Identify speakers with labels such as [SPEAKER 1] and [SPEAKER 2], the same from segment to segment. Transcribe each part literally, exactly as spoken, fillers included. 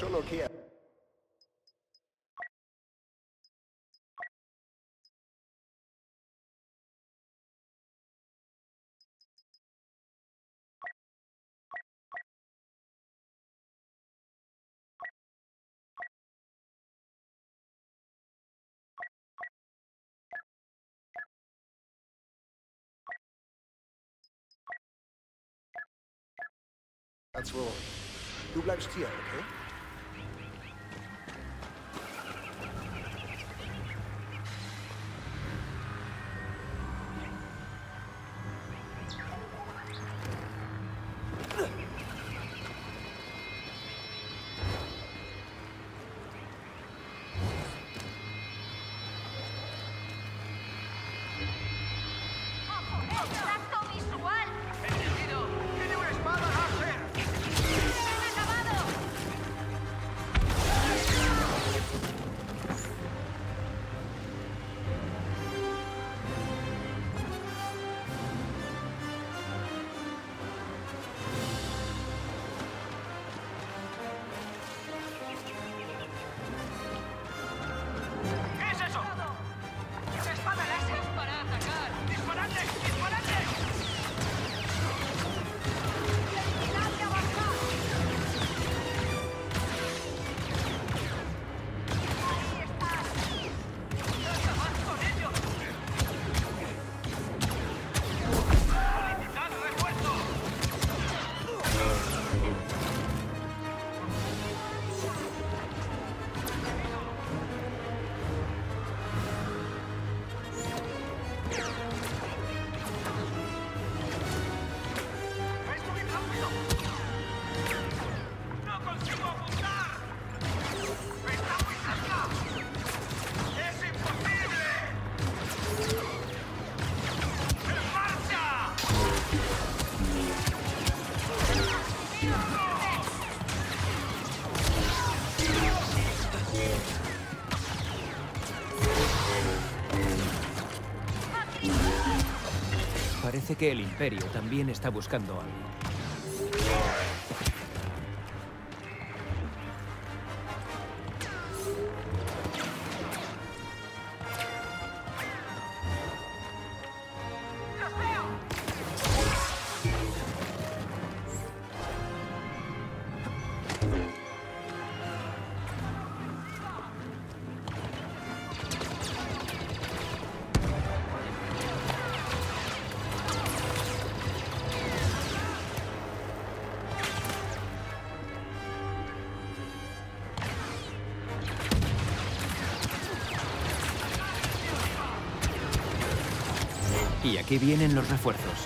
[SPEAKER 1] lo que... That's rolling. Du bleibst hier, okay?
[SPEAKER 2] Parece que el Imperio también está buscando algo. Y aquí vienen los refuerzos.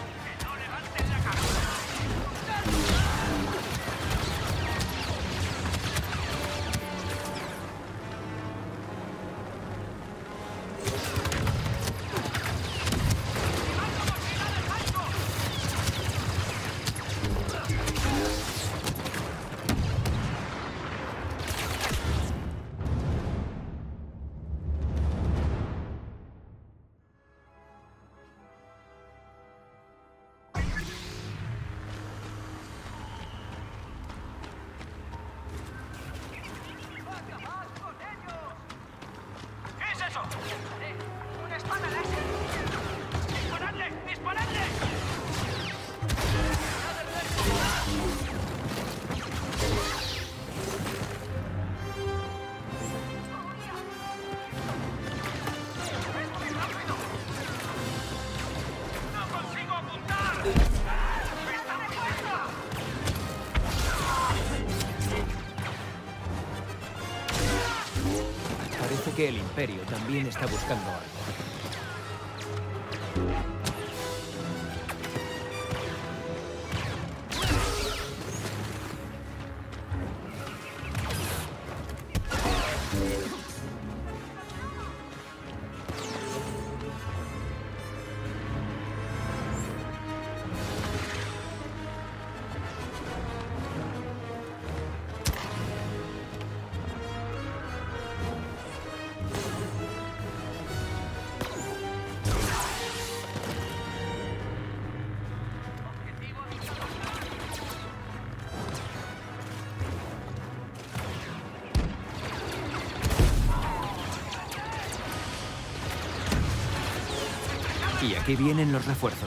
[SPEAKER 2] Parece que el Imperio también está buscando algo. Y aquí vienen los refuerzos.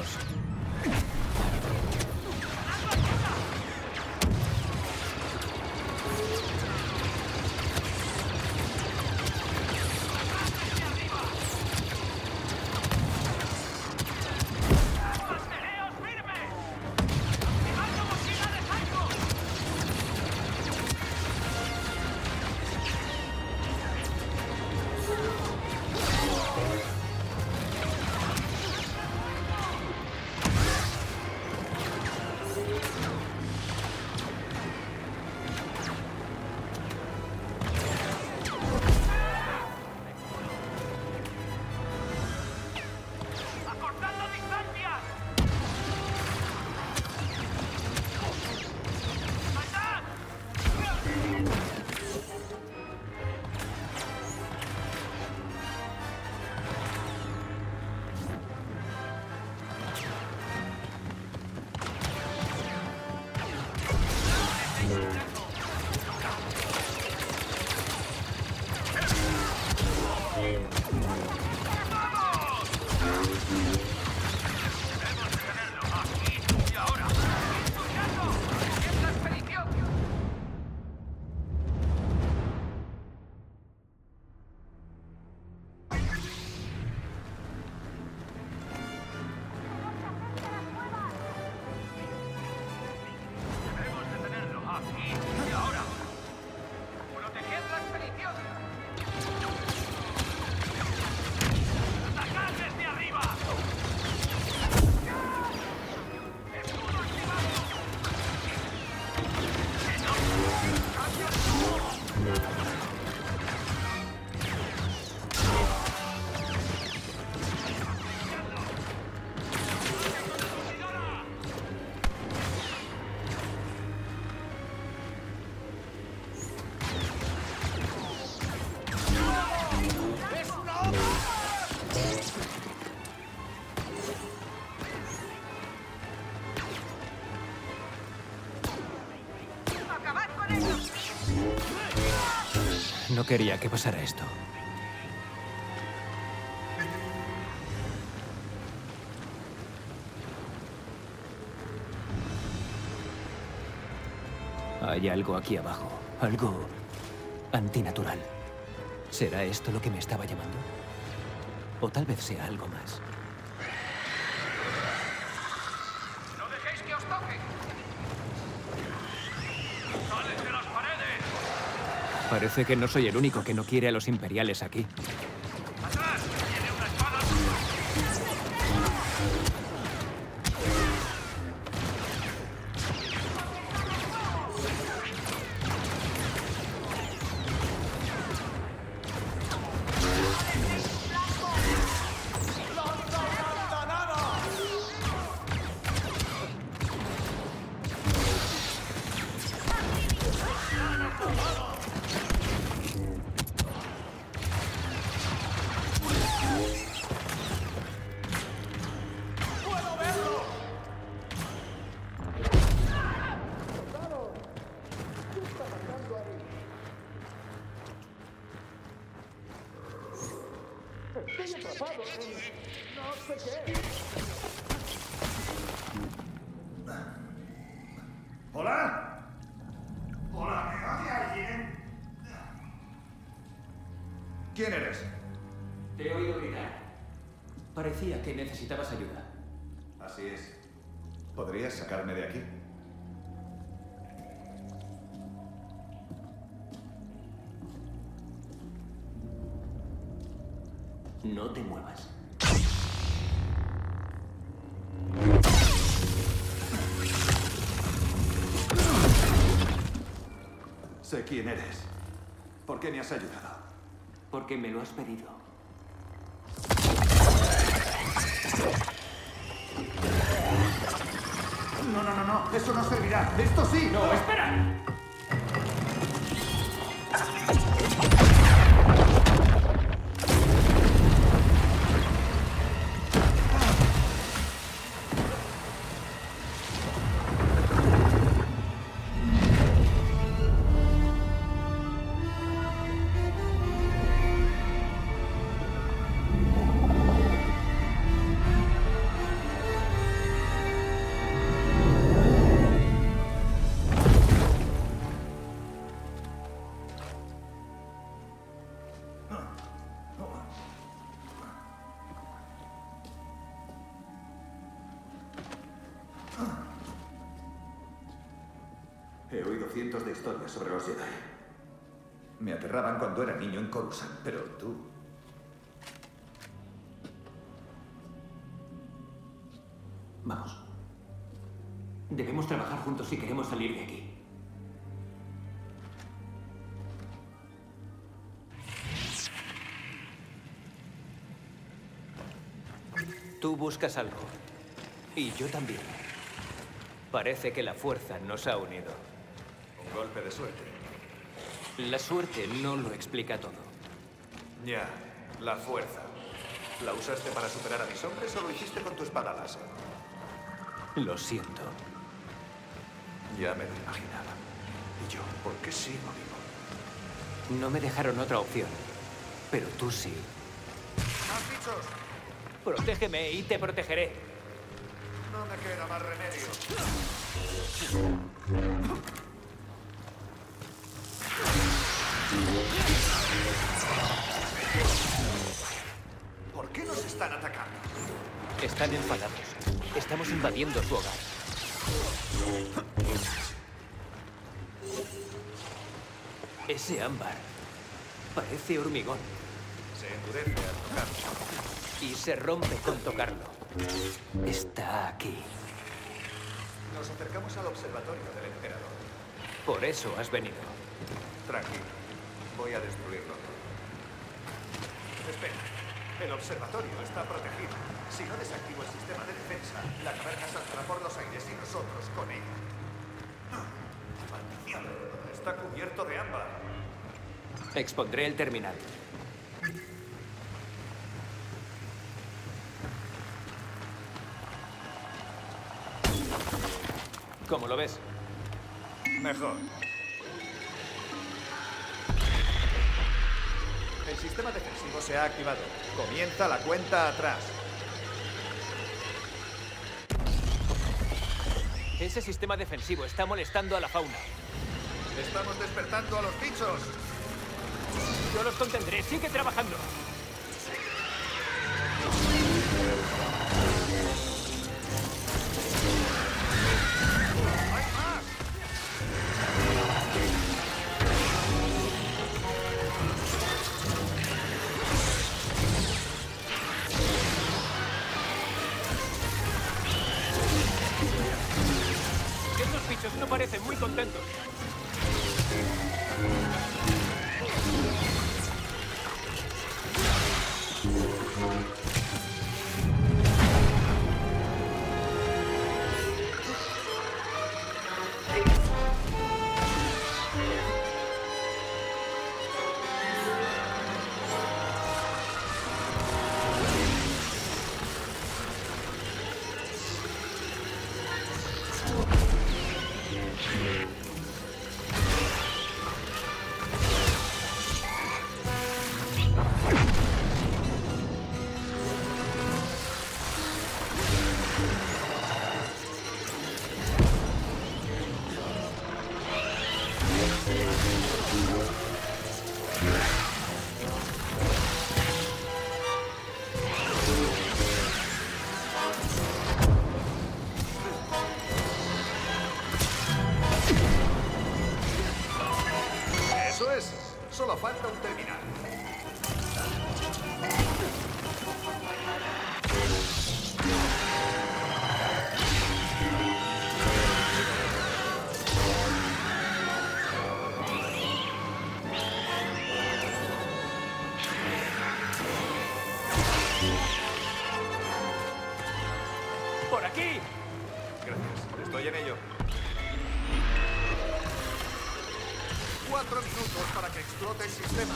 [SPEAKER 2] No quería que pasara esto. Hay algo aquí abajo, algo antinatural. ¿Será esto lo que me estaba llamando? O tal vez sea algo más.
[SPEAKER 3] ¡No dejéis que os toque! ¡Salen de las paredes!
[SPEAKER 2] Parece que no soy el único que no quiere a los imperiales aquí.
[SPEAKER 3] ¡Atrás! ¡Tiene una espada!
[SPEAKER 4] ¿Hola? ¿Hola? ¿Me oye alguien? ¿Quién eres?
[SPEAKER 2] Te he oído gritar. Parecía que necesitabas ayuda.
[SPEAKER 4] Así es. ¿Podrías sacarme de aquí?
[SPEAKER 2] No te muevas.
[SPEAKER 4] Sé quién eres. ¿Por qué me has ayudado?
[SPEAKER 2] Porque me lo has pedido.
[SPEAKER 4] No, no, no, no. Eso no servirá. ¡Esto sí!
[SPEAKER 2] ¡No, espera!
[SPEAKER 4] He oído cientos de historias sobre los Jedi. Me aterraban cuando era niño en Coruscant, pero tú...
[SPEAKER 2] Vamos. Debemos trabajar juntos si queremos salir de aquí. Tú buscas algo. Y yo también. Parece que la fuerza nos ha unido.
[SPEAKER 4] Un golpe de suerte.
[SPEAKER 2] La suerte no lo explica todo.
[SPEAKER 4] Ya, la fuerza. ¿La usaste para superar a mis hombres o lo hiciste con tu espada láser?
[SPEAKER 2] Lo siento.
[SPEAKER 4] Ya me lo imaginaba. ¿Y yo? ¿Por qué sigo vivo?
[SPEAKER 2] No me dejaron otra opción. Pero tú sí.
[SPEAKER 4] ¡Más bichos!
[SPEAKER 2] Protégeme y te protegeré.
[SPEAKER 4] No me queda más remedio. ¿Por qué nos están atacando?
[SPEAKER 2] Están enfadados. Estamos invadiendo su hogar. Ese ámbar parece hormigón.
[SPEAKER 4] Se endurece al tocarlo.
[SPEAKER 2] Y se rompe con tocarlo. Está aquí.
[SPEAKER 4] Nos acercamos al observatorio del emperador.
[SPEAKER 2] Por eso has venido.
[SPEAKER 4] Tranquilo. Voy a destruirlo. Espera. El observatorio está protegido. Si no desactivo el sistema de defensa, la caverna saltará por los aires y nosotros con ella. ¡Maldición! Está cubierto de ámbar.
[SPEAKER 2] Expondré el terminal. ¿Cómo lo ves?
[SPEAKER 4] Mejor. El sistema defensivo se ha activado. Comienza la cuenta atrás.
[SPEAKER 2] Ese sistema defensivo está molestando a la fauna.
[SPEAKER 4] Estamos despertando a los bichos.
[SPEAKER 2] Yo los contendré. Sigue trabajando.
[SPEAKER 4] ¡Hay más!
[SPEAKER 2] Estos bichos no parecen muy contentos.
[SPEAKER 4] Eso es. Solo falta un terminal.
[SPEAKER 2] ¡Por aquí!
[SPEAKER 4] Gracias. Estoy en ello. Cuatro minutos para que explote el sistema.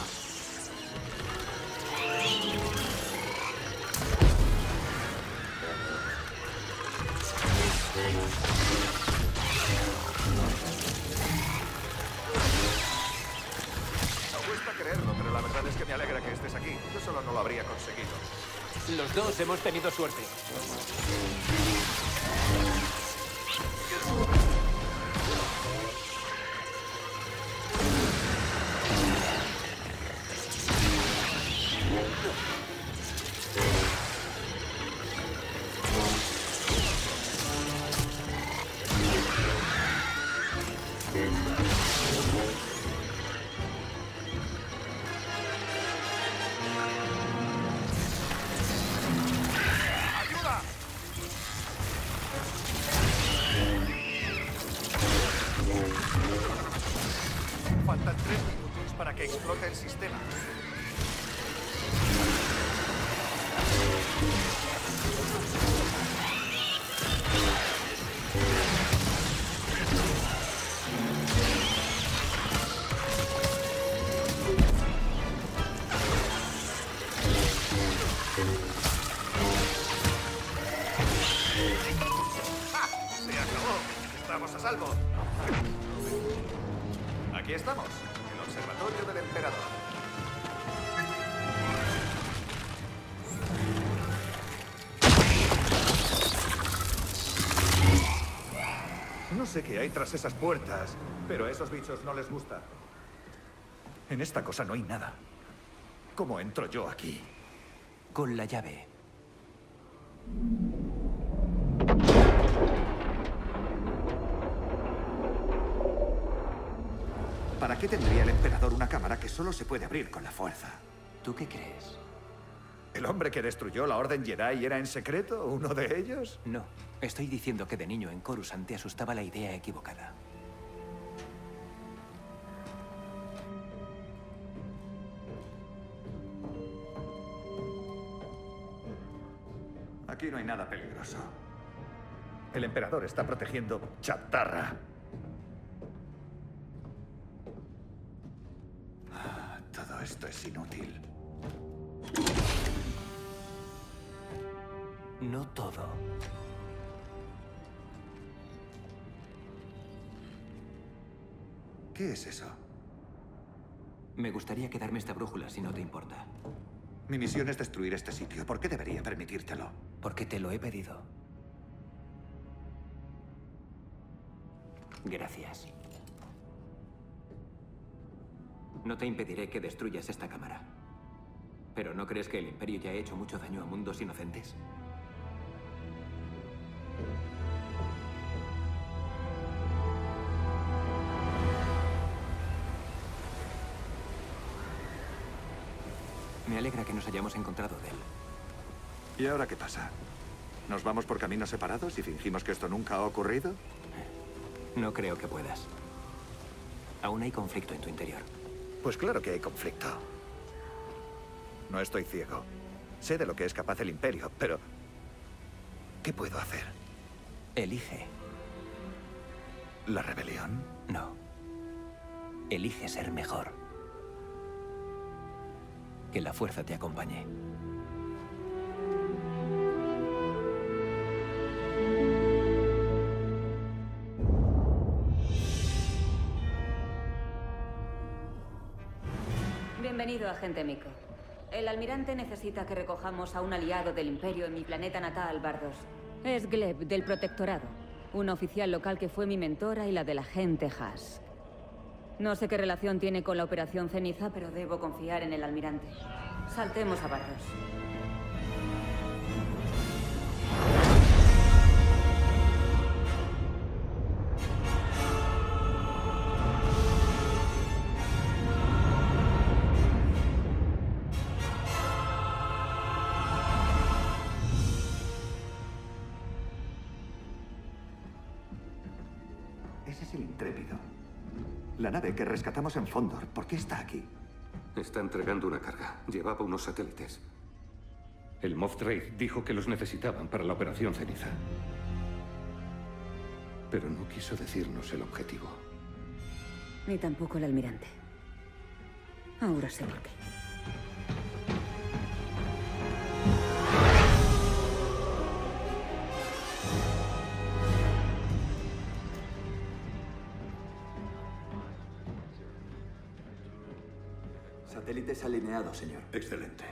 [SPEAKER 4] No cuesta creerlo, pero la verdad es que me alegra que estés aquí. Yo solo no lo habría conseguido.
[SPEAKER 2] Los dos hemos tenido suerte.
[SPEAKER 4] Faltan tres minutos para que explote el sistema. ¡Ah! ¡Se acabó! ¡Estamos a salvo! Aquí estamos, el observatorio del emperador. No sé qué hay tras esas puertas, pero a esos bichos no les gusta. En esta cosa no hay nada. ¿Cómo entro yo aquí?
[SPEAKER 2] Con la llave.
[SPEAKER 4] ¿Para qué tendría el emperador una cámara que solo se puede abrir con la fuerza?
[SPEAKER 2] ¿Tú qué crees?
[SPEAKER 4] ¿El hombre que destruyó la Orden Jedi era en secreto uno de ellos?
[SPEAKER 2] No. Estoy diciendo que de niño en Coruscant te asustaba la idea equivocada.
[SPEAKER 4] Aquí no hay nada peligroso. El emperador está protegiendo chatarra. Ah, todo esto es inútil.
[SPEAKER 2] No todo.
[SPEAKER 4] ¿Qué es eso?
[SPEAKER 2] Me gustaría quedarme esta brújula si no te importa.
[SPEAKER 4] Mi misión es destruir este sitio. ¿Por qué debería permitírtelo?
[SPEAKER 2] Porque te lo he pedido. Gracias. No te impediré que destruyas esta cámara. ¿Pero no crees que el Imperio ya ha hecho mucho daño a mundos inocentes? Me alegra que nos hayamos encontrado, Del.
[SPEAKER 4] ¿Y ahora qué pasa? ¿Nos vamos por caminos separados y fingimos que esto nunca ha ocurrido?
[SPEAKER 2] No creo que puedas. Aún hay conflicto en tu interior.
[SPEAKER 4] Pues claro que hay conflicto. No estoy ciego. Sé de lo que es capaz el Imperio, pero... ¿qué puedo hacer?
[SPEAKER 2] Elige.
[SPEAKER 4] ¿La rebelión?
[SPEAKER 2] No. Elige ser mejor. Que la fuerza te acompañe.
[SPEAKER 5] Bienvenido, agente Miko. El almirante necesita que recojamos a un aliado del Imperio en mi planeta natal, Bardos. Es Gleb, del Protectorado. Una oficial local que fue mi mentora y la del agente Haas. No sé qué relación tiene con la Operación Ceniza, pero debo confiar en el almirante. Saltemos a Bardos.
[SPEAKER 4] Ese es el Intrépido. La nave que rescatamos en Fondor. ¿Por qué está aquí?
[SPEAKER 6] Está entregando una carga. Llevaba unos satélites. El Moff Raid dijo que los necesitaban para la Operación Ceniza. Pero no quiso decirnos el objetivo.
[SPEAKER 5] Ni tampoco el almirante. Ahora sé por qué.
[SPEAKER 7] Satélites alineados, señor.
[SPEAKER 8] Excelente.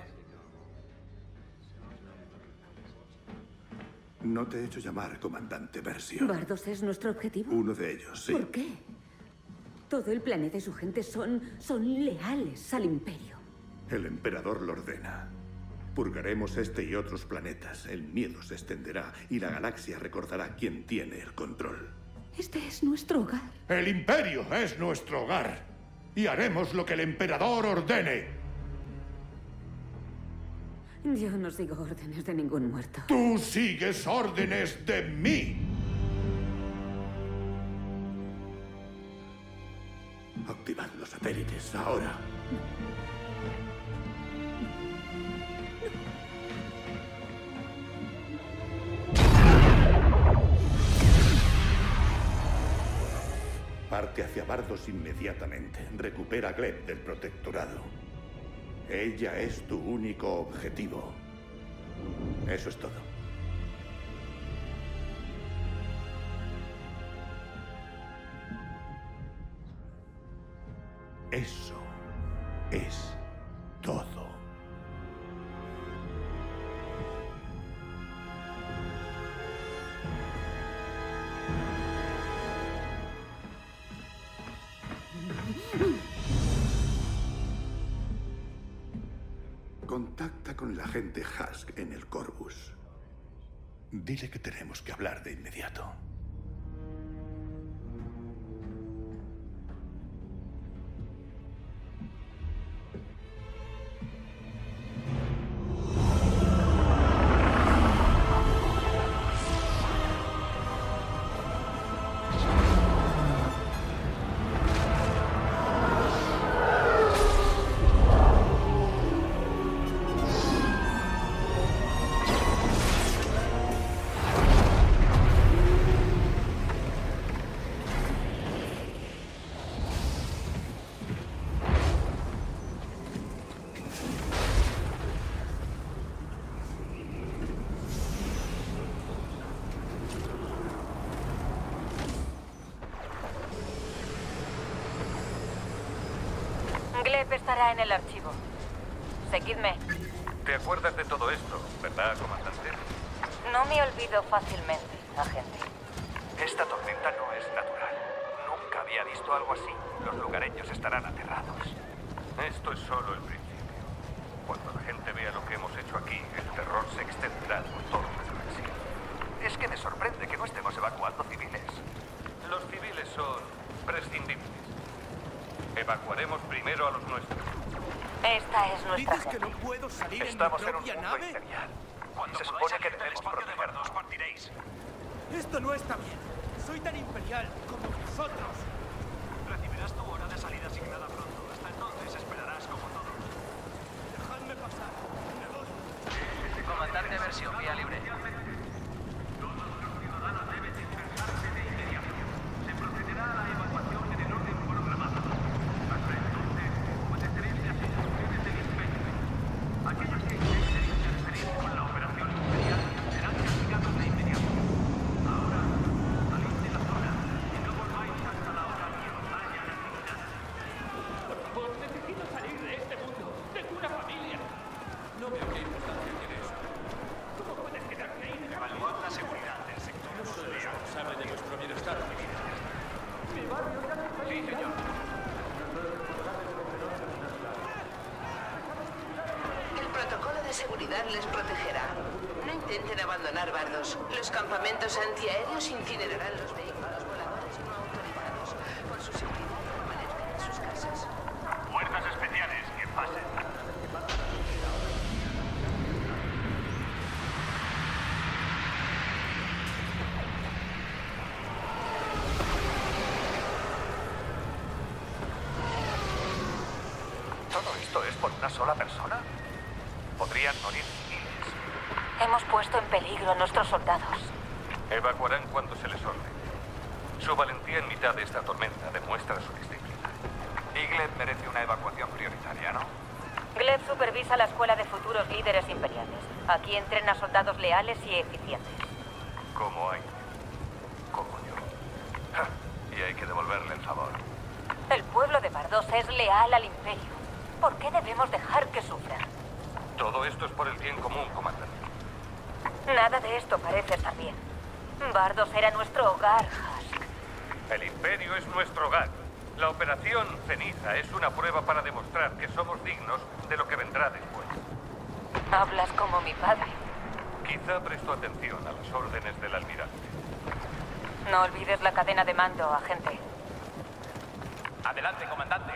[SPEAKER 8] No te he hecho llamar comandante Versio.
[SPEAKER 5] ¿Bardos es nuestro objetivo?
[SPEAKER 8] Uno de ellos, sí.
[SPEAKER 5] ¿Por qué? Todo el planeta y su gente son... son leales al Imperio.
[SPEAKER 8] El emperador lo ordena. Purgaremos este y otros planetas. El miedo se extenderá y la galaxia recordará quién tiene el control.
[SPEAKER 5] Este es nuestro hogar.
[SPEAKER 8] El Imperio es nuestro hogar. Y haremos lo que el emperador ordene.
[SPEAKER 5] Yo no sigo órdenes de ningún muerto.
[SPEAKER 8] Tú sigues órdenes de mí. Activad los satélites, ahora. Parte hacia Bardos inmediatamente. Recupera a Gleb del Protectorado. Ella es tu único objetivo. Eso es todo. Eso es todo. Contacta con el agente Husk en el Corvus. Dile que tenemos que hablar de inmediato.
[SPEAKER 5] Gleb estará en el archivo. Seguidme.
[SPEAKER 6] ¿Te acuerdas de todo esto, verdad, comandante?
[SPEAKER 5] No me olvido fácilmente, agente.
[SPEAKER 3] Esta tormenta no es natural. Nunca había visto algo así. Los lugareños estarán aterrados.
[SPEAKER 6] Esto es solo el principio. Cuando la gente vea lo que hemos hecho aquí, el terror se extenderá por todo la galaxia.
[SPEAKER 3] Es que me sorprende que no estemos evacuando civiles.
[SPEAKER 6] Los civiles son prescindibles. Evacuaremos primero a los nuestros.
[SPEAKER 5] Esta es nuestra
[SPEAKER 9] ¿Dices que no puedo salir
[SPEAKER 3] Estamos
[SPEAKER 9] en mi
[SPEAKER 3] en un
[SPEAKER 9] propia
[SPEAKER 3] mundo
[SPEAKER 9] nave?
[SPEAKER 3] imperial.
[SPEAKER 9] Cuando
[SPEAKER 3] Se
[SPEAKER 9] podáis
[SPEAKER 3] supone que
[SPEAKER 9] salir del
[SPEAKER 3] debemos
[SPEAKER 9] espacio de
[SPEAKER 3] protegernos.
[SPEAKER 9] Bardos, partiréis. Esto no está bien. Soy tan imperial como vosotros. Recibirás tu hora de salida asignada pronto. Hasta entonces esperarás como todos. Dejadme pasar. Me voy.
[SPEAKER 3] Comandante versión vía libre.
[SPEAKER 10] Les protegerá. No intenten abandonar Bardos. Los campamentos antiaéreos incinerarán los vehículos voladores no autorizados. Por su seguridad, permanezcan en sus casas.
[SPEAKER 3] Fuerzas especiales, que pasen. ¿Todo esto es por una sola persona? Podrían morir civiles.
[SPEAKER 5] Hemos puesto en peligro a nuestros soldados.
[SPEAKER 6] Evacuarán cuando se les ordene. Su valentía en mitad de esta tormenta demuestra su disciplina.
[SPEAKER 3] Y Gleb merece una evacuación prioritaria, ¿no?
[SPEAKER 5] Gleb supervisa la escuela de futuros líderes imperiales. Aquí entrena soldados leales y eficientes.
[SPEAKER 6] Como hay. Como yo.
[SPEAKER 3] Ja, y hay que devolverle el favor.
[SPEAKER 5] El pueblo de Bardos es leal al Imperio. ¿Por qué debemos dejar que sufra?
[SPEAKER 6] Todo esto es por el bien común, comandante.
[SPEAKER 5] Nada de esto parece estar bien. Bardos era nuestro hogar, Husk.
[SPEAKER 6] El Imperio es nuestro hogar. La Operación Ceniza es una prueba para demostrar que somos dignos de lo que vendrá después.
[SPEAKER 5] Hablas como mi padre.
[SPEAKER 6] Quizá prestó atención a las órdenes del almirante.
[SPEAKER 5] No olvides la cadena de mando, agente.
[SPEAKER 3] Adelante, comandante.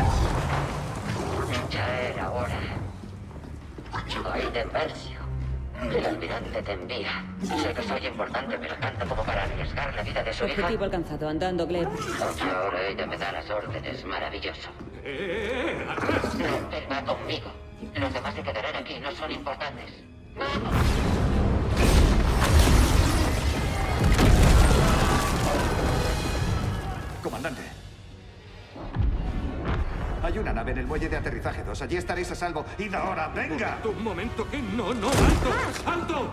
[SPEAKER 11] Ya era hora. Soy de Persio. El almirante te envía. Sé que soy importante, pero tanto como para arriesgar la vida de su hija.
[SPEAKER 5] Objetivo alcanzado. Andando, Gleb.
[SPEAKER 11] Aunque ahora ella me da las órdenes. Maravilloso.
[SPEAKER 6] ¡Eh, eh, eh! ¡Atrás!
[SPEAKER 11] No, él va conmigo. Los demás se quedarán aquí. No son importantes. ¡Vamos!
[SPEAKER 4] Comandante. Hay una nave en el muelle de aterrizaje dos. Allí estaréis a salvo. ¡Id ahora! ¡Venga!
[SPEAKER 6] Un momento, que no, no, alto, alto.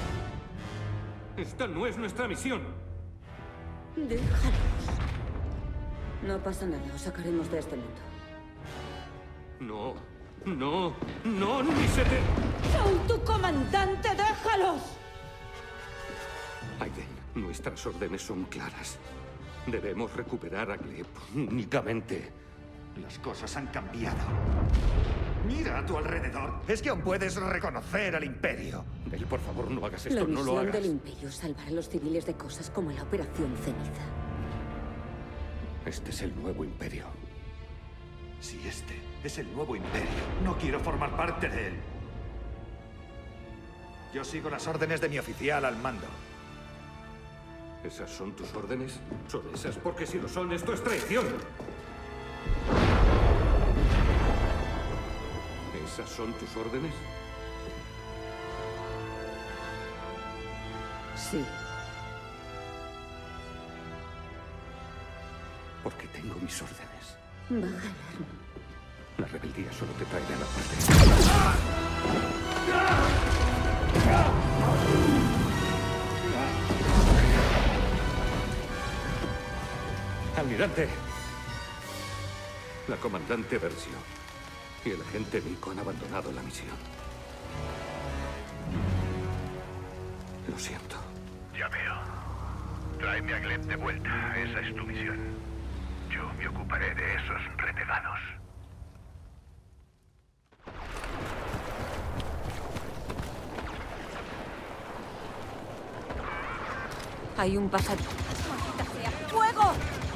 [SPEAKER 6] Esta no es nuestra misión.
[SPEAKER 5] Déjalos. No pasa nada. Os sacaremos de este mundo.
[SPEAKER 6] No, no, no, ni se te...
[SPEAKER 5] ¡Soy tu comandante! ¡Déjalos!
[SPEAKER 6] Aiden, nuestras órdenes son claras. Debemos recuperar a Gleb únicamente.
[SPEAKER 4] Las cosas han cambiado. Mira a tu alrededor. Es que aún puedes reconocer al Imperio.
[SPEAKER 6] Dale, por favor, no hagas esto,
[SPEAKER 5] La
[SPEAKER 6] no lo
[SPEAKER 5] misión
[SPEAKER 6] hagas.
[SPEAKER 5] del Imperio es salvar a los civiles de cosas como la Operación Ceniza.
[SPEAKER 6] Este es el nuevo Imperio.
[SPEAKER 4] Si este es el nuevo Imperio, no quiero formar parte de él. Yo sigo las órdenes de mi oficial al mando.
[SPEAKER 6] ¿Esas son tus órdenes? Son esas porque si lo son, esto es traición. ¿Esas son tus órdenes?
[SPEAKER 5] Sí.
[SPEAKER 6] Porque tengo mis órdenes.
[SPEAKER 5] Baja el arma.
[SPEAKER 6] La rebeldía solo te traerá la parte. Almirante. La comandante Versio y el agente Nico han abandonado la misión. Lo siento.
[SPEAKER 3] Ya veo. Tráeme a Gleb de vuelta. Esa es tu misión. Yo me ocuparé de esos renegados.
[SPEAKER 5] Hay un pasadito. ¡Maldita sea! ¡Fuego!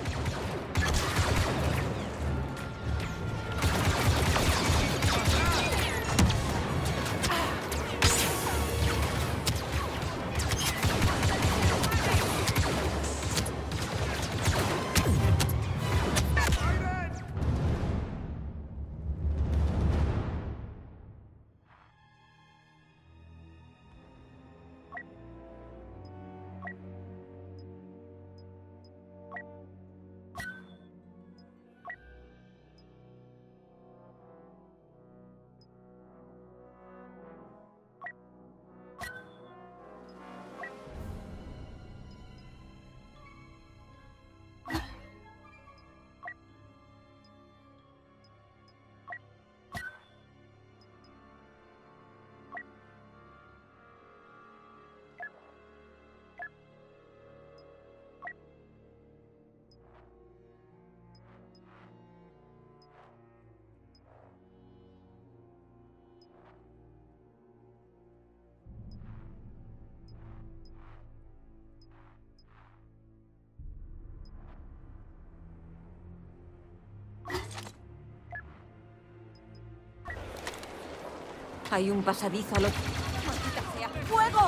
[SPEAKER 5] Hay un pasadizo al otro. ¡Maldita sea! ¡Fuego!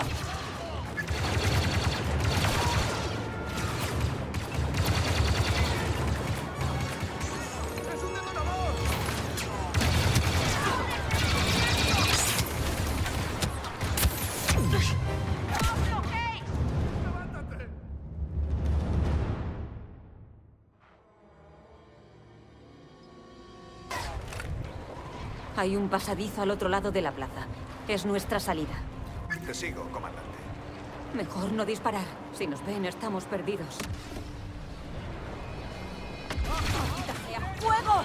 [SPEAKER 9] ¡Es un detonador! ¡Levántate!
[SPEAKER 5] Hay un pasadizo al otro lado de la plaza. Es nuestra salida.
[SPEAKER 1] Te sigo, comandante.
[SPEAKER 5] Mejor no disparar. Si nos ven, estamos perdidos. ¡Maldita sea! ¡Fuego!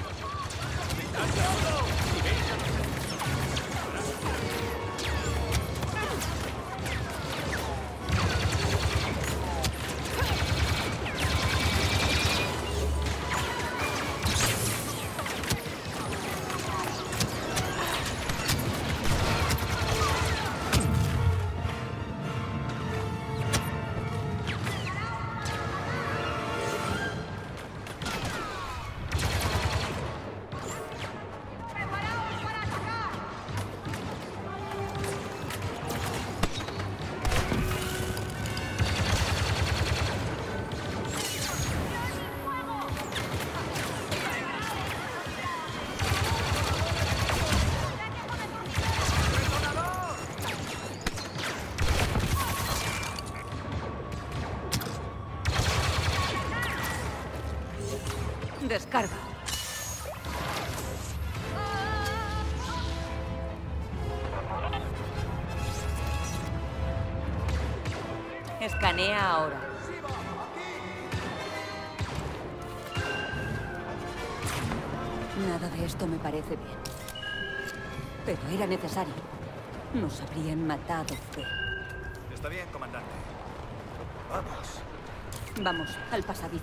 [SPEAKER 5] Descarga. Escanea ahora. Nada de esto me parece bien. Pero era necesario. Nos habrían matado, Fe.
[SPEAKER 4] Está bien, comandante. Vamos.
[SPEAKER 5] Vamos, al pasadizo.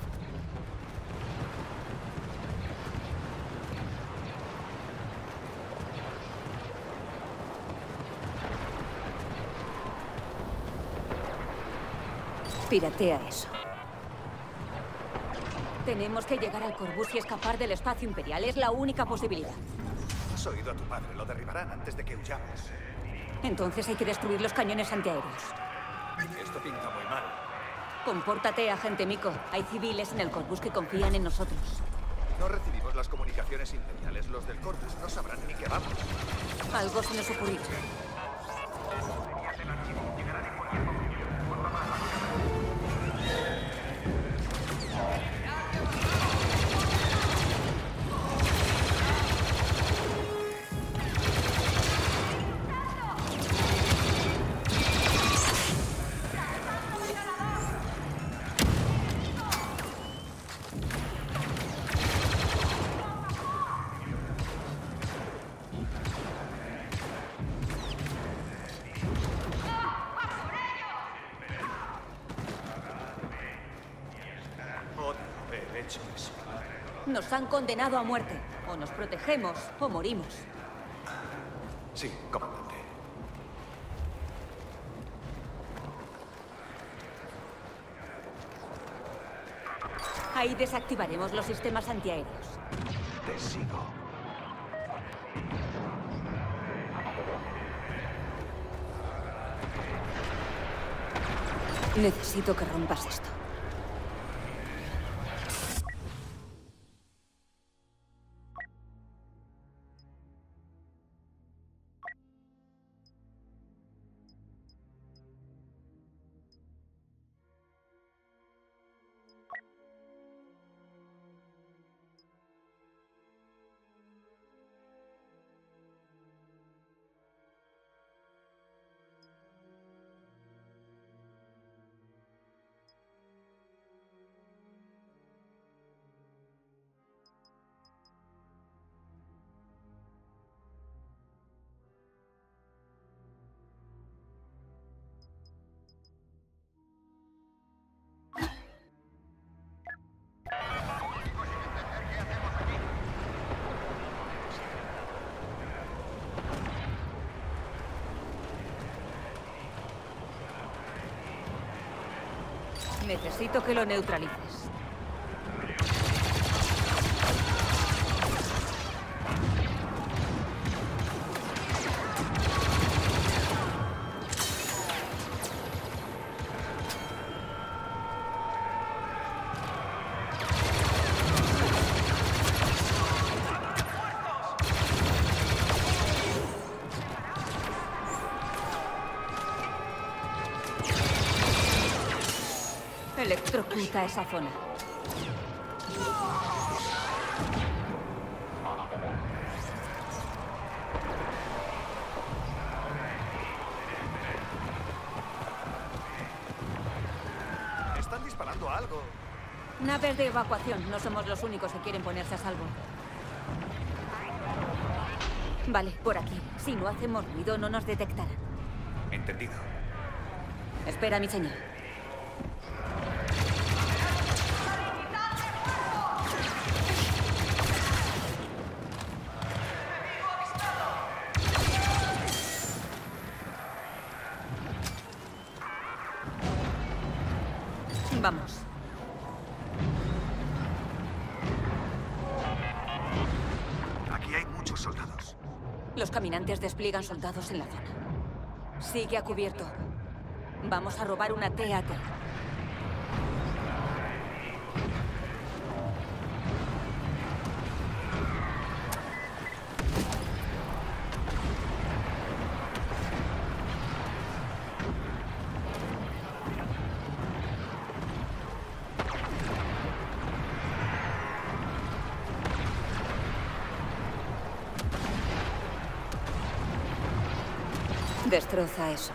[SPEAKER 5] Piratea eso. Tenemos que llegar al Corvus y escapar del espacio imperial. Es la única posibilidad.
[SPEAKER 4] Has oído a tu padre. Lo derribarán antes de que huyamos.
[SPEAKER 5] Entonces hay que destruir los cañones antiaéreos.
[SPEAKER 4] Esto pinta muy mal.
[SPEAKER 5] Compórtate, agente Miko. Hay civiles en el Corvus que confían en nosotros.
[SPEAKER 4] No recibimos las comunicaciones imperiales. Los del Corvus no sabrán ni qué vamos.
[SPEAKER 5] Algo se nos ocurrió. Nos han condenado a muerte. O nos protegemos o morimos.
[SPEAKER 4] Sí, comandante.
[SPEAKER 5] Ahí desactivaremos los sistemas antiaéreos.
[SPEAKER 4] Te sigo.
[SPEAKER 5] Necesito que rompas esto. Necesito que lo neutralices. Electrocuta esa zona.
[SPEAKER 4] Están disparando algo.
[SPEAKER 5] Naves de evacuación. No somos los únicos que quieren ponerse a salvo. Vale, por aquí. Si no hacemos ruido, no nos detectarán.
[SPEAKER 4] Entendido.
[SPEAKER 5] Espera mi señal. Vamos.
[SPEAKER 4] Aquí hay muchos soldados.
[SPEAKER 5] Los caminantes despliegan soldados en la zona. Sigue a cubierto. Vamos a robar una T A T. Destroza eso.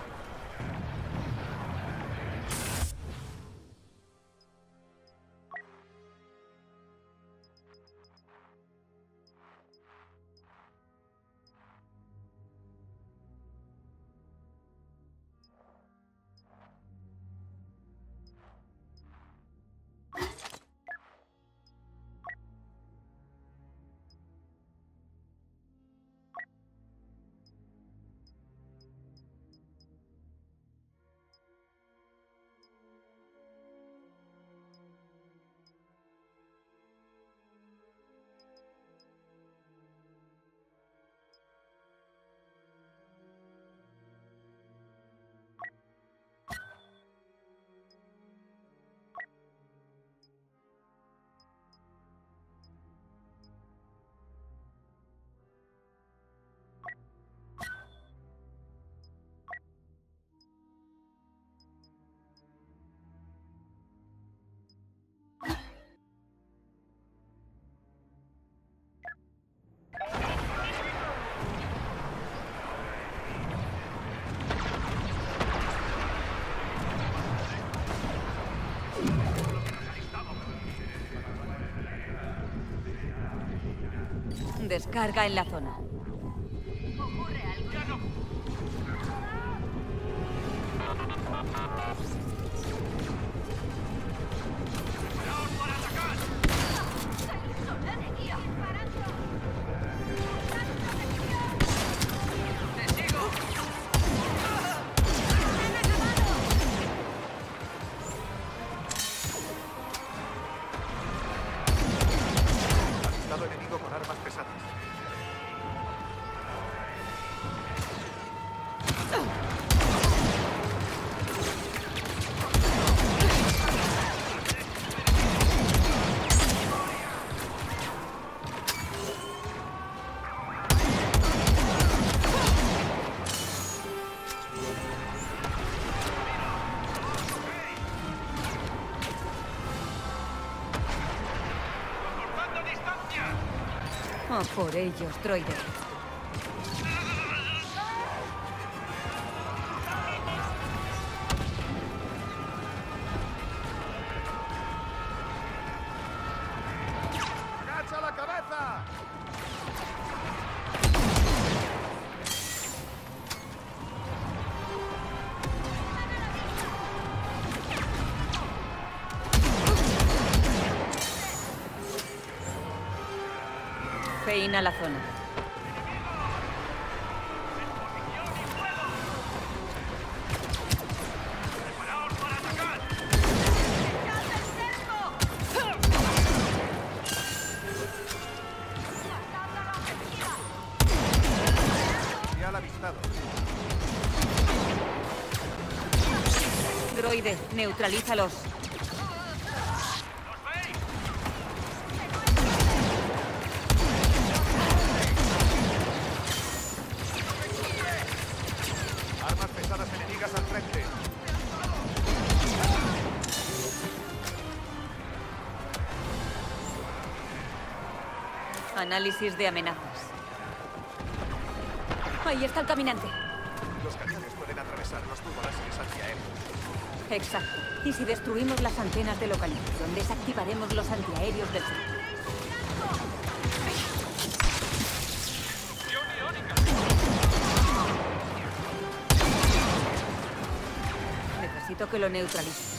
[SPEAKER 5] Descarga en la zona.
[SPEAKER 4] Avistado enemigo con armas pesadas.
[SPEAKER 5] Oh, por ellos, droide.
[SPEAKER 4] ¡Agacha la cabeza!
[SPEAKER 5] Peina la zona.
[SPEAKER 4] Ya al avistado.
[SPEAKER 5] Droide, neutralízalos.
[SPEAKER 4] Armas pesadas enemigas al frente.
[SPEAKER 5] Análisis de amenazas. Ahí está el caminante.
[SPEAKER 4] Los cañones pueden atravesar los tuboláseres antiaéreos.
[SPEAKER 5] Exacto. Y si destruimos las antenas de localización, desactivaremos los antiaéreos del sur. Necesito que lo neutralices.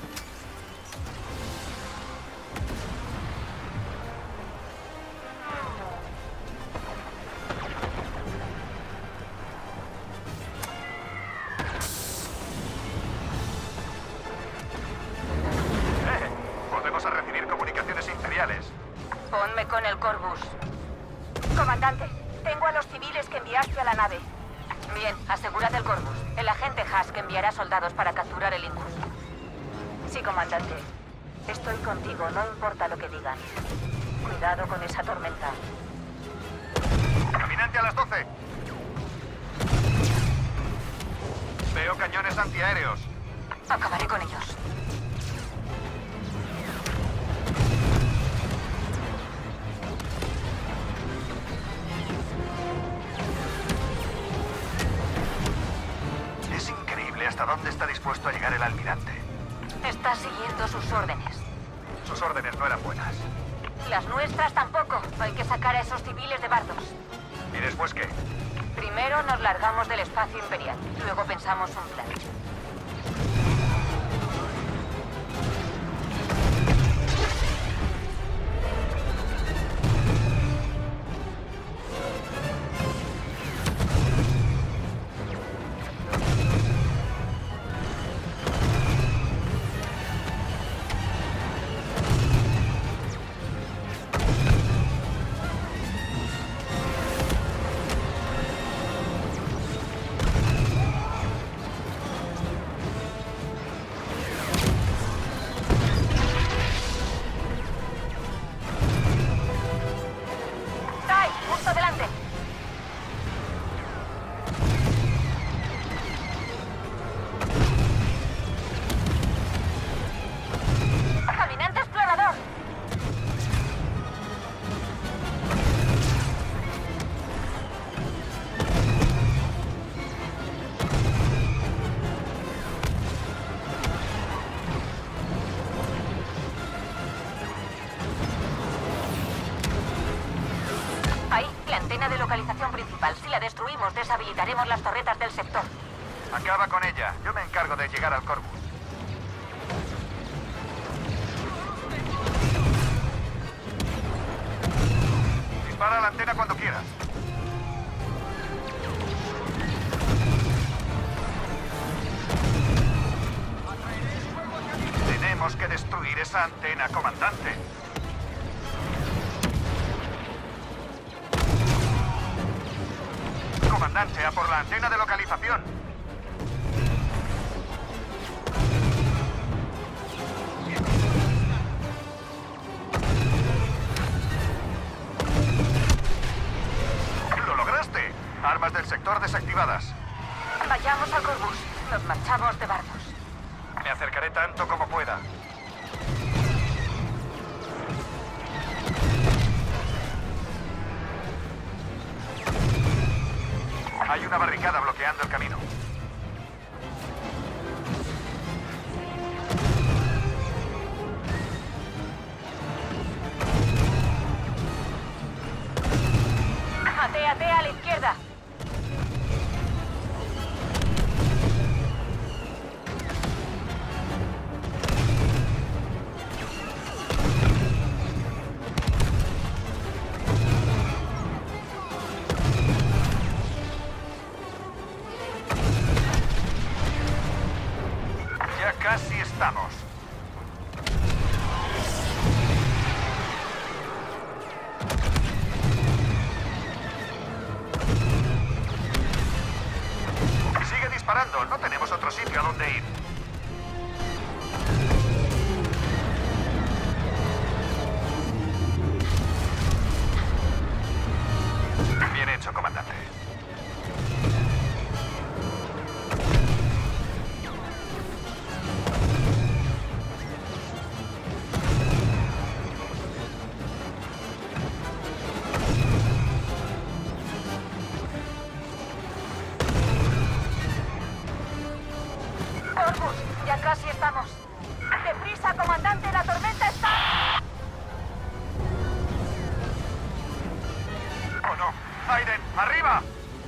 [SPEAKER 4] Volvemos a recibir comunicaciones imperiales.
[SPEAKER 12] Ponme con el Corvus. Comandante, tengo a los civiles que enviaste a la nave. Bien, asegurad el Corvus. El agente Hask enviará soldados para capturar el Incus. Sí, comandante. Estoy contigo, no importa lo que digan. Cuidado con esa tormenta.
[SPEAKER 4] Caminante a las doce. Veo cañones antiaéreos.
[SPEAKER 12] Acabaré con ellos.
[SPEAKER 3] está dispuesto a llegar el almirante?
[SPEAKER 12] Está siguiendo sus órdenes.
[SPEAKER 3] Sus órdenes no eran buenas.
[SPEAKER 12] Las nuestras tampoco. Hay que sacar a esos civiles de Bardos.
[SPEAKER 3] ¿Y después qué?
[SPEAKER 12] Primero nos largamos del espacio imperial. Luego pensamos un plan. Localización principal. Si la destruimos, deshabilitaremos las torretas del sector.
[SPEAKER 3] Acaba con ella. Yo me encargo de llegar al Corvus. Dispara a la antena cuando quieras. Tenemos que destruir esa antena, comandante. Comandante, a por la antena de localización. ¡Lo lograste! Armas del sector desactivadas.
[SPEAKER 12] Vayamos al Corvus. Nos marchamos de Bardos.
[SPEAKER 3] Me acercaré tanto como pueda. Hay una barricada bloqueando el camino.
[SPEAKER 12] Ate, ate a la izquierda.
[SPEAKER 3] Casi estamos. Sigue disparando. No tenemos otro sitio a donde ir. Bien hecho, comandante.
[SPEAKER 12] Ya casi estamos. ¡Deprisa, comandante! ¡La tormenta está...!
[SPEAKER 3] ¡Oh, no! ¡Aiden! ¡Arriba!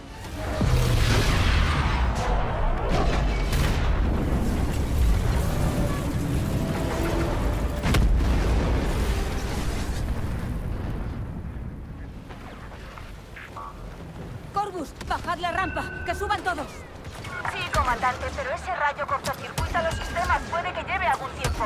[SPEAKER 5] Corvus, bajad la rampa. ¡Que suban todos!
[SPEAKER 12] Sí, comandante, pero ese rayo cortocircuita los sistemas. Puede que lleve algún tiempo.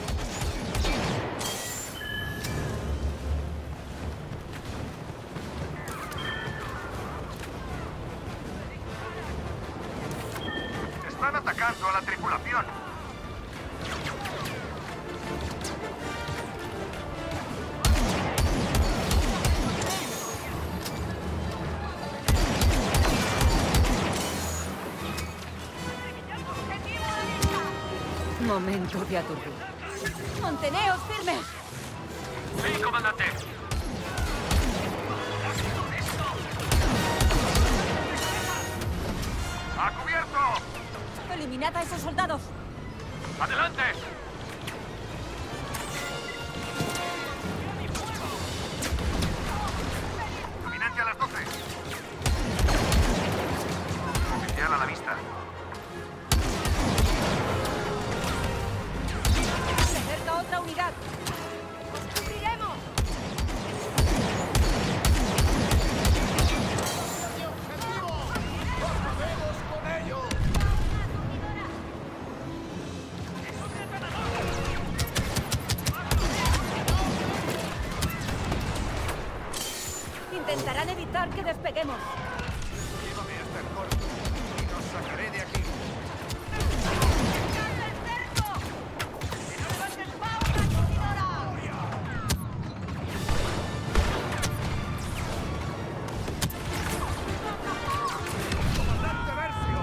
[SPEAKER 3] Están atacando a la tripulación.
[SPEAKER 5] Momento de aturdir. ¡Manteneos firmes!
[SPEAKER 9] Sí, comandante.
[SPEAKER 3] ¡A cubierto!
[SPEAKER 5] ¡El ¡Eliminad a esos soldados!
[SPEAKER 9] ¡Adelante! Caminante a las doce. Oficial a la vista.
[SPEAKER 5] ¡Se acerca otra unidad! ¡Os cubriremos! Intentarán evitar que despeguemos.
[SPEAKER 9] Llévame hasta el corpus y nos sacaré de aquí. ¡Comandante Versio!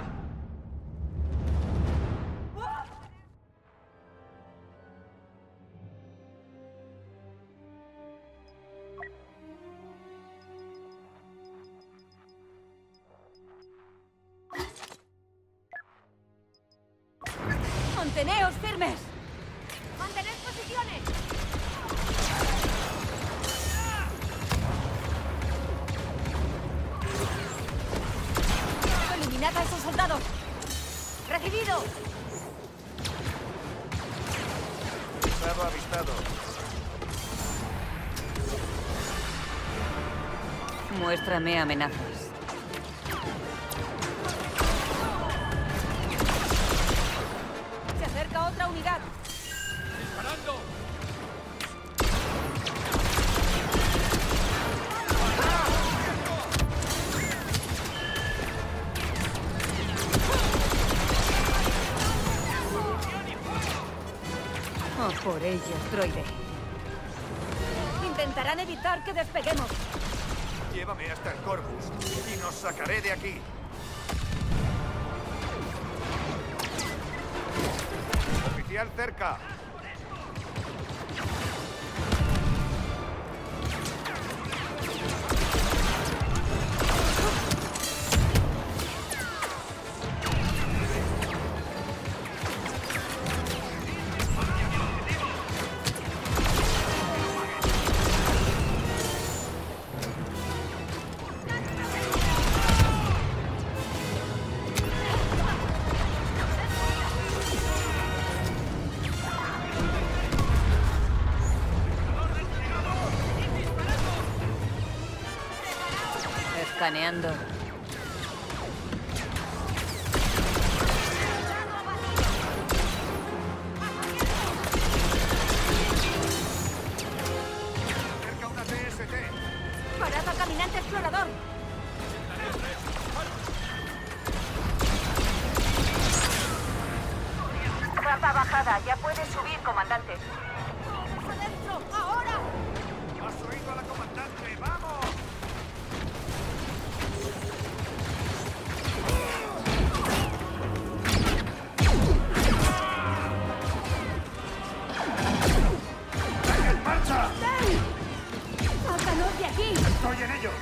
[SPEAKER 5] ¡Manteneos firmes!
[SPEAKER 12] ¡Mantened posiciones!
[SPEAKER 5] ¡Eliminad a esos soldados!
[SPEAKER 12] ¡Recibido!
[SPEAKER 9] Cruzado avistado.
[SPEAKER 5] Muéstrame amenazas. Se acerca otra unidad.
[SPEAKER 9] ¡Disparando!
[SPEAKER 5] Oh, por ellos, droide. Intentarán evitar que despeguemos.
[SPEAKER 9] Llévame hasta el corpus y nos sacaré de aquí. Oficial cerca.
[SPEAKER 5] Escaneando.
[SPEAKER 9] Cerca una T S T.
[SPEAKER 5] ¡Parad al caminante explorador!
[SPEAKER 12] Rampa bajada. Ya puedes subir, comandante.
[SPEAKER 5] ¡Adentro! ¡Ahora!
[SPEAKER 9] ¡Has oído a la comandante! ¡Vamos! ¡En marcha!
[SPEAKER 5] ¡Sácanos de aquí!
[SPEAKER 9] ¡Estoy en ello!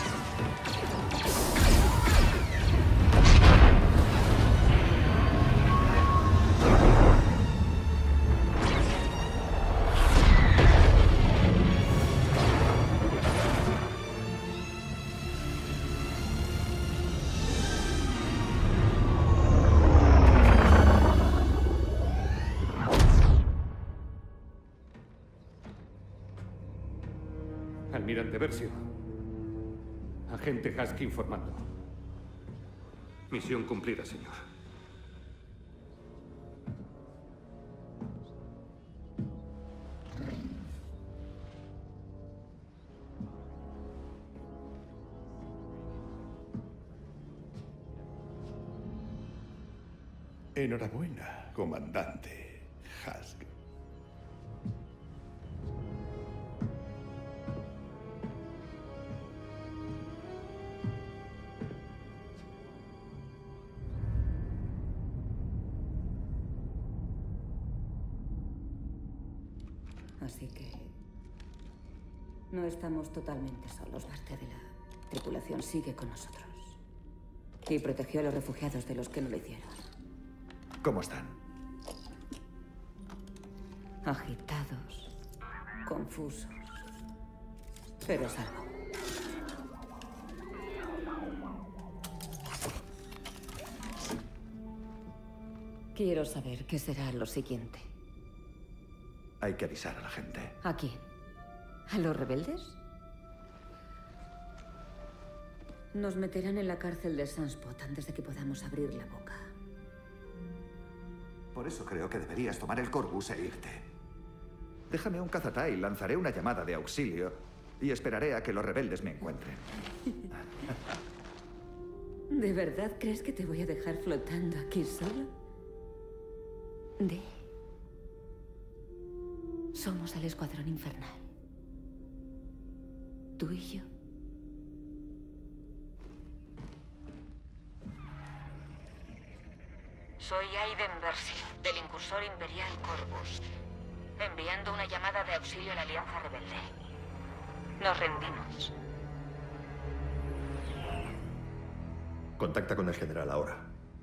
[SPEAKER 6] Almirante Versio. Agente Husky informando. Misión cumplida, señor.
[SPEAKER 8] Enhorabuena, comandante Husky.
[SPEAKER 5] Así que... no estamos totalmente solos. Parte de la tripulación sigue con nosotros. Y protegió a los refugiados de los que no lo hicieron.
[SPEAKER 4] ¿Cómo están?
[SPEAKER 5] Agitados, confusos, pero a salvo. Quiero saber qué será lo siguiente.
[SPEAKER 4] Hay que avisar a la gente.
[SPEAKER 5] ¿A quién? ¿A los rebeldes? Nos meterán en la cárcel de Sunspot antes de que podamos abrir la boca.
[SPEAKER 4] Por eso creo que deberías tomar el Corvus e irte. Déjame un Cazatai, lanzaré una llamada de auxilio y esperaré a que los rebeldes me encuentren.
[SPEAKER 5] ¿De verdad crees que te voy a dejar flotando aquí solo? De... Somos el Escuadrón Infernal. Tú y yo.
[SPEAKER 12] Soy Aiden Versio, del incursor imperial Corvus, enviando una llamada de auxilio a la Alianza Rebelde. Nos rendimos.
[SPEAKER 13] Contacta con el general ahora.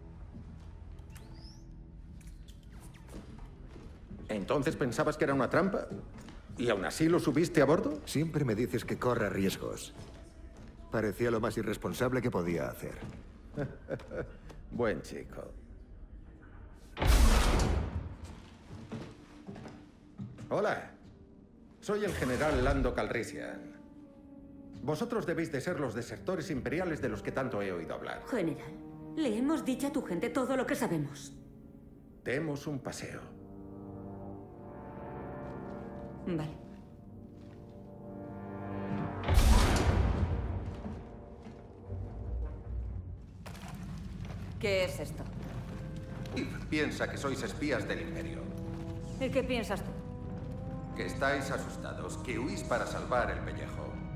[SPEAKER 14] ¿Entonces pensabas que era una trampa? ¿Y aún así lo subiste a bordo?
[SPEAKER 15] Siempre me dices que corra riesgos. Parecía lo más irresponsable que podía hacer.
[SPEAKER 14] Buen chico. Hola. Soy el general Lando Calrissian. Vosotros debéis de ser los desertores imperiales de los que tanto he oído hablar.
[SPEAKER 5] General, le hemos dicho a tu gente todo lo que sabemos.
[SPEAKER 14] Demos un paseo.
[SPEAKER 5] Vale. ¿Qué es esto?
[SPEAKER 16] Piensa que sois espías del Imperio.
[SPEAKER 5] ¿Y qué piensas tú?
[SPEAKER 16] Que estáis asustados, que huís para salvar el pellejo.